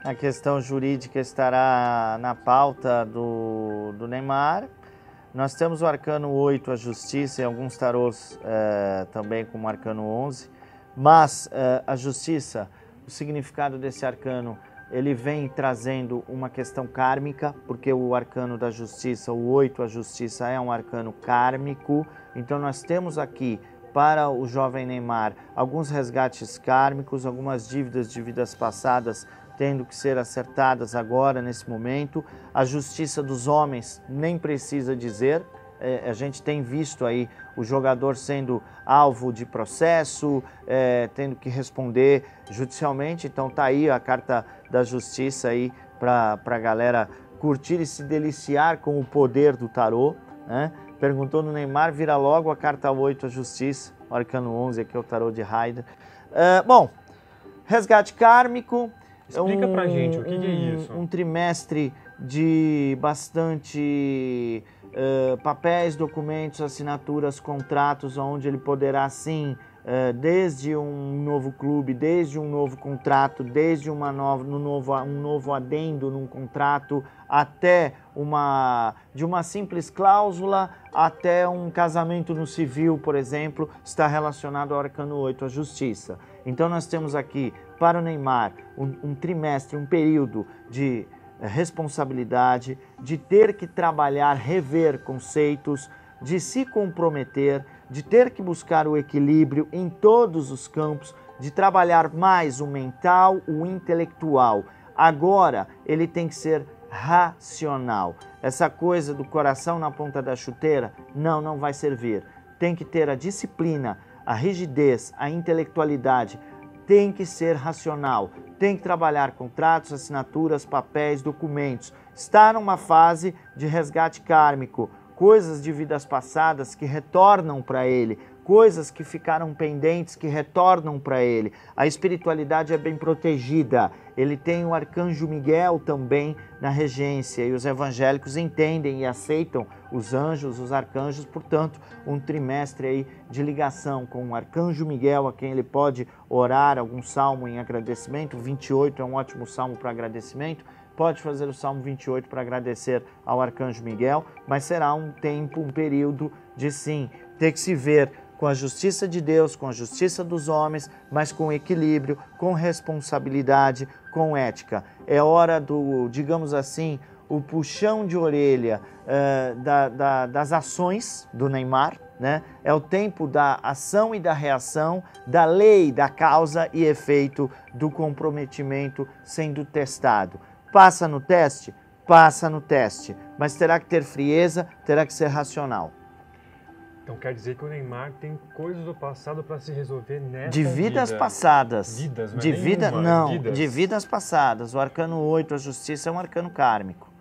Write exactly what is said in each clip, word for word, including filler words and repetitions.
A questão jurídica estará na pauta do, do Neymar. Nós temos o arcano oito, a justiça, e alguns tarôs eh, também como arcano onze. Mas eh, a justiça, o significado desse arcano, ele vem trazendo uma questão kármica, porque o arcano da justiça, o oito, a justiça, é um arcano kármico. Então nós temos aqui, para o jovem Neymar, alguns resgates kármicos, algumas dívidas de vidas passadas tendo que ser acertadas agora, nesse momento. A justiça dos homens nem precisa dizer, é, a gente tem visto aí o jogador sendo alvo de processo, é, tendo que responder judicialmente, então tá aí a carta da justiça aí para a galera curtir e se deliciar com o poder do tarô, né? Perguntou no Neymar, vira logo a carta oito, a justiça, o arcano onze, aqui é o tarô de Rider. Uh, bom, resgate kármico. Explica um, pra gente o que, um, que é isso. Um trimestre de bastante uh, papéis, documentos, assinaturas, contratos, onde ele poderá sim, uh, desde um novo clube, desde um novo contrato, desde uma nova, no novo, um novo adendo num contrato, até uma, de uma simples cláusula até um casamento no civil, por exemplo, está relacionado ao arcano oito, a justiça. Então nós temos aqui, para o Neymar, um, um trimestre, um período de responsabilidade, de ter que trabalhar, rever conceitos, de se comprometer, de ter que buscar o equilíbrio em todos os campos, de trabalhar mais o mental, o intelectual. Agora ele tem que ser racional. Essa coisa do coração na ponta da chuteira, não, não vai servir. Tem que ter a disciplina, a rigidez, a intelectualidade, tem que ser racional, tem que trabalhar contratos, assinaturas, papéis, documentos. Está numa fase de resgate kármico, coisas de vidas passadas que retornam para ele, coisas que ficaram pendentes que retornam para ele. A espiritualidade é bem protegida. Ele tem o arcanjo Miguel também na regência e os evangélicos entendem e aceitam os anjos, os arcanjos, portanto, um trimestre aí de ligação com o arcanjo Miguel, a quem ele pode orar algum salmo em agradecimento. vinte e oito é um ótimo salmo para agradecimento. Pode fazer o Salmo vinte e oito para agradecer ao Arcanjo Miguel, mas será um tempo, um período de sim, ter que se ver com a justiça de Deus, com a justiça dos homens, mas com equilíbrio, com responsabilidade, com ética. É hora do, digamos assim, o puxão de orelha uh, da, da, das ações do Neymar, né? É o tempo da ação e da reação, da lei, da causa e efeito, do comprometimento sendo testado. Passa no teste? Passa no teste, mas terá que ter frieza, terá que ser racional. Então quer dizer que o Neymar tem coisas do passado para se resolver nessa De vidas vida. passadas. Vidas, não é de vida, nenhuma, não, vidas. de vidas passadas. O arcano oito, a justiça, é um arcano kármico.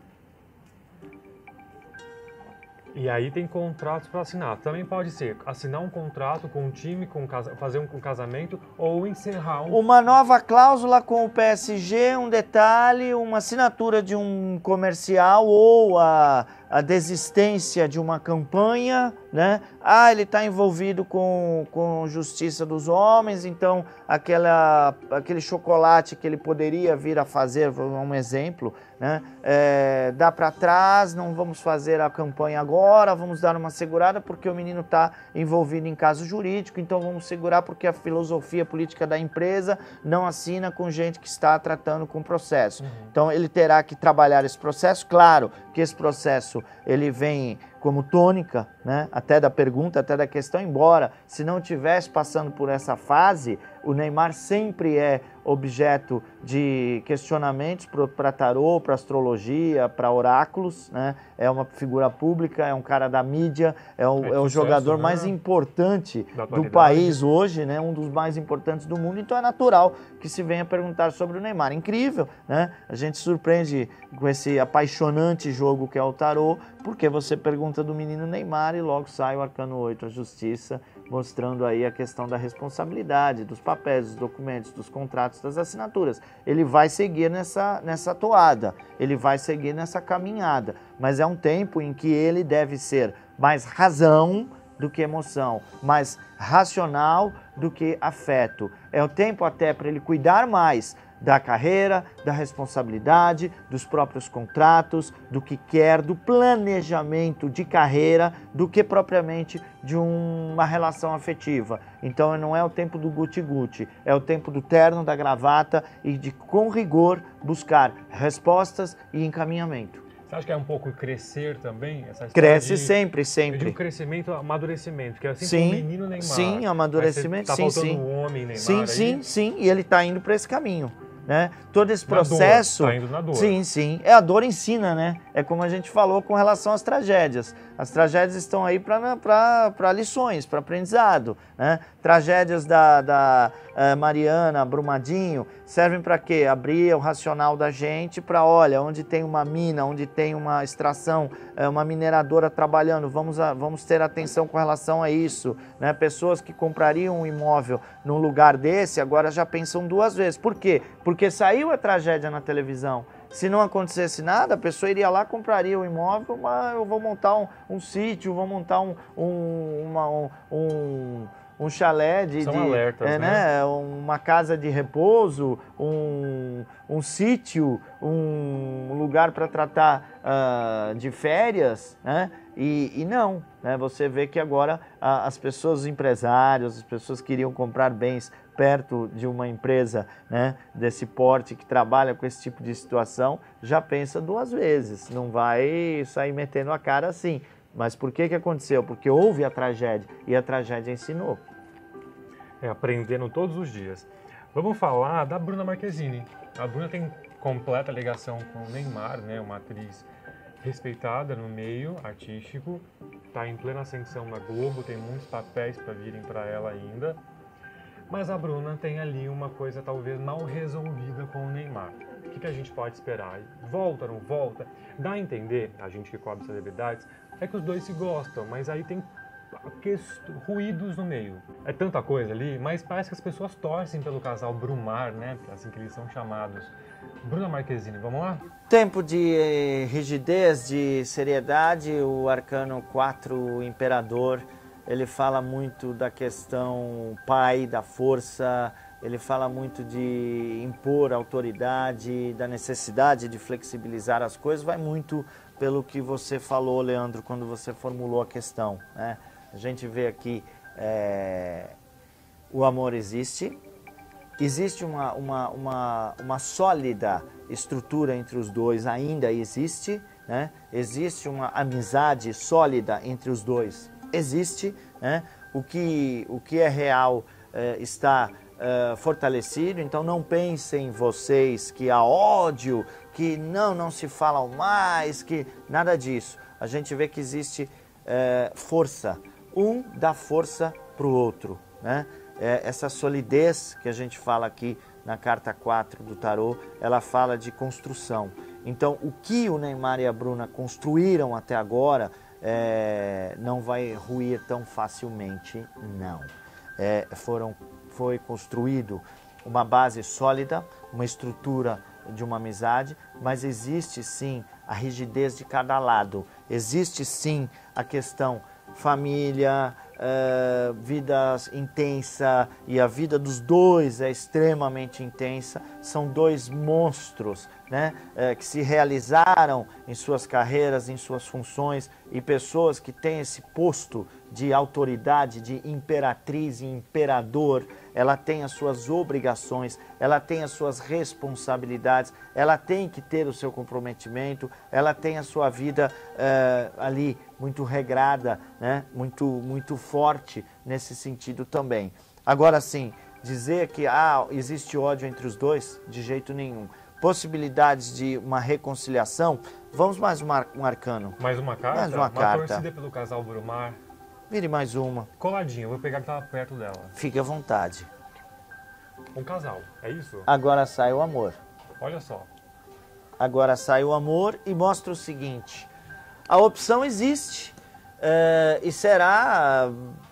E aí tem contratos para assinar. Também pode ser assinar um contrato com um time, com um casa, fazer um casamento ou encerrar um... Uma nova cláusula com o P S G, um detalhe, uma assinatura de um comercial ou a, a desistência de uma campanha, né? Ah, ele está envolvido com, com justiça dos homens, então aquela, aquele chocolate que ele poderia vir a fazer, um exemplo, né? É, dá para trás, não vamos fazer a campanha agora, vamos dar uma segurada porque o menino está envolvido em caso jurídico, então vamos segurar porque a filosofia política da empresa não assina com gente que está tratando com o processo. Uhum. Então ele terá que trabalhar esse processo, claro que esse processo ele vem como tônica, né? Até da pergunta, até da questão, embora se não tivesse passando por essa fase, o Neymar sempre é objeto de questionamentos para tarô, para astrologia, para oráculos, né? É uma figura pública, é um cara da mídia, é o, é é o jogador né? mais importante do país hoje, né? Um dos mais importantes do mundo, então é natural que se venha perguntar sobre o Neymar. Incrível, né? A gente surpreende com esse apaixonante jogo que é o tarô, porque você pergunta do menino Neymar e logo sai o arcano oito, a justiça, mostrando aí a questão da responsabilidade, dos papéis, dos documentos, dos contratos, das assinaturas. Ele vai seguir nessa, nessa toada, ele vai seguir nessa caminhada, mas é um tempo em que ele deve ser mais razão do que emoção, mais racional do que afeto. É o tempo até para ele cuidar mais da carreira, da responsabilidade, dos próprios contratos, do que quer, do planejamento de carreira, do que propriamente de um, uma relação afetiva. Então não é o tempo do guti-guti, é o tempo do terno, da gravata e de, com rigor, buscar respostas e encaminhamento. Você acha que é um pouco crescer também? Essa Cresce de, sempre, sempre. Eu digo crescimento, amadurecimento, que é assim sim, como o menino Neymar. Sim, amadurecimento, tá sim, faltando sim. um homem Neymar sim, aí. sim, sim, e ele está indo para esse caminho. Né? Todo esse na processo... Dor, tá indo na dor. Sim, sim. É, a dor ensina, né? É como a gente falou com relação às tragédias. As tragédias estão aí para lições, para aprendizado. Né? Tragédias da, da uh, Mariana, Brumadinho, servem para quê? Abrir o racional da gente para, olha, onde tem uma mina, onde tem uma extração, uh, uma mineradora trabalhando, vamos, a, vamos ter atenção com relação a isso. Né? Pessoas que comprariam um imóvel num lugar desse, agora já pensam duas vezes. Por quê? Porque saiu a tragédia na televisão. Se não acontecesse nada, a pessoa iria lá, compraria o imóvel, mas eu vou montar um, um sítio, vou montar um, um, uma, um, um, um chalé de... São de alertas, é, né? né? Uma casa de repouso, um, um sítio, um lugar para tratar uh, de férias, né? E, e não, né? Você vê que agora uh, as pessoas, os empresários, as pessoas que iriam comprar bens perto de uma empresa, né, desse porte que trabalha com esse tipo de situação, já pensa duas vezes, não vai sair metendo a cara assim. Mas por que que aconteceu? Porque houve a tragédia e a tragédia ensinou. É, aprendendo todos os dias. Vamos falar da Bruna Marquezine. A Bruna tem completa ligação com o Neymar, né, uma atriz respeitada no meio artístico, está em plena ascensão na Globo, tem muitos papéis para virem para ela ainda. Mas a Bruna tem ali uma coisa talvez mal resolvida com o Neymar. O que, que a gente pode esperar? Volta, não volta? Dá a entender, a gente que cobre celebridades, é que os dois se gostam, mas aí tem ruídos no meio. É tanta coisa ali, mas parece que as pessoas torcem pelo casal Brumar, né? Assim que eles são chamados. Bruna Marquezine, vamos lá? Tempo de eh, rigidez, de seriedade, o Arcano quatro, o Imperador, ele fala muito da questão pai, da força, ele fala muito de impor autoridade, da necessidade de flexibilizar as coisas, vai muito pelo que você falou, Leandro, quando você formulou a questão. Né? A gente vê aqui, é, o amor existe, existe uma, uma, uma, uma sólida estrutura entre os dois, ainda existe, né? Existe uma amizade sólida entre os dois. Existe, né? o, que, o que é real eh, está eh, fortalecido, então não pensem vocês que há ódio, que não, não se falam mais, que nada disso. A gente vê que existe eh, força, um dá força para o outro, né? É, essa solidez que a gente fala aqui na carta quatro do tarô, ela fala de construção. Então, o que o Neymar e a Bruna construíram até agora é, não vai ruir tão facilmente, não. É, foram, foi construído uma base sólida, uma estrutura de uma amizade, mas existe sim a rigidez de cada lado. Existe sim a questão família, uh, vida intensa, e a vida dos dois é extremamente intensa. São dois monstros, né, uh, que se realizaram em suas carreiras, em suas funções, e pessoas que têm esse posto de autoridade, de imperatriz e imperador. Ela tem as suas obrigações, ela tem as suas responsabilidades, ela tem que ter o seu comprometimento, ela tem a sua vida uh, ali muito regrada, né? muito, muito forte nesse sentido também. Agora sim, dizer que ah, existe ódio entre os dois, de jeito nenhum. Possibilidades de uma reconciliação, vamos mais um, ar, um arcano. Mais uma carta? Mais uma, uma carta. Torcida pelo casal Brumar. Vire mais uma. Coladinha, eu vou pegar que tá perto dela. Fique à vontade. Um casal, é isso? Agora sai o amor. Olha só. Agora sai o amor e mostra o seguinte: a opção existe é, e será,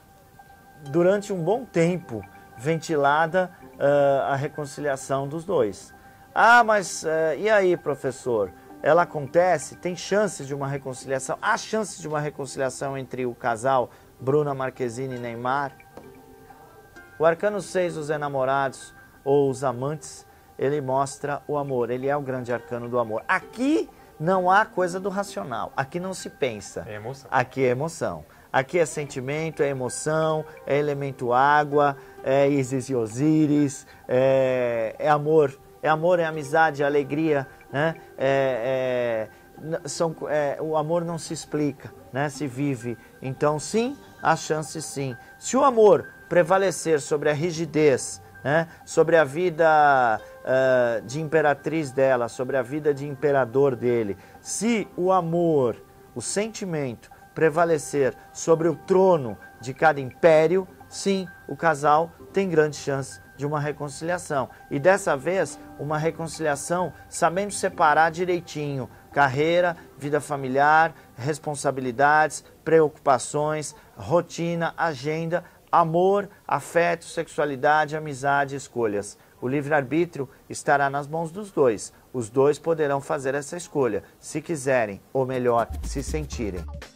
durante um bom tempo, ventilada é, a reconciliação dos dois. Ah, mas é, e aí, professor? Ela acontece? Tem chances de uma reconciliação? Há chances de uma reconciliação entre o casal Bruna Marquezine e Neymar? O arcano seis, os enamorados ou os amantes, ele mostra o amor, ele é o grande arcano do amor. Aqui não há coisa do racional, aqui não se pensa, É emoção. aqui é emoção. Aqui é sentimento, é emoção, é elemento água, é Ísis e Osíris, é, é amor. É amor, é amizade, é alegria, né? É, é, são, é, o amor não se explica, né? Se vive. Então, sim, há chance sim. Se o amor prevalecer sobre a rigidez, né? Sobre a vida uh, de imperatriz dela, sobre a vida de imperador dele, se o amor, o sentimento, prevalecer sobre o trono de cada império, sim, o casal tem grande chance de uma reconciliação. E dessa vez, uma reconciliação sabendo separar direitinho carreira, vida familiar, responsabilidades, preocupações, rotina, agenda, amor, afeto, sexualidade, amizade, escolhas. O livre-arbítrio estará nas mãos dos dois. Os dois poderão fazer essa escolha, se quiserem, ou melhor, se sentirem.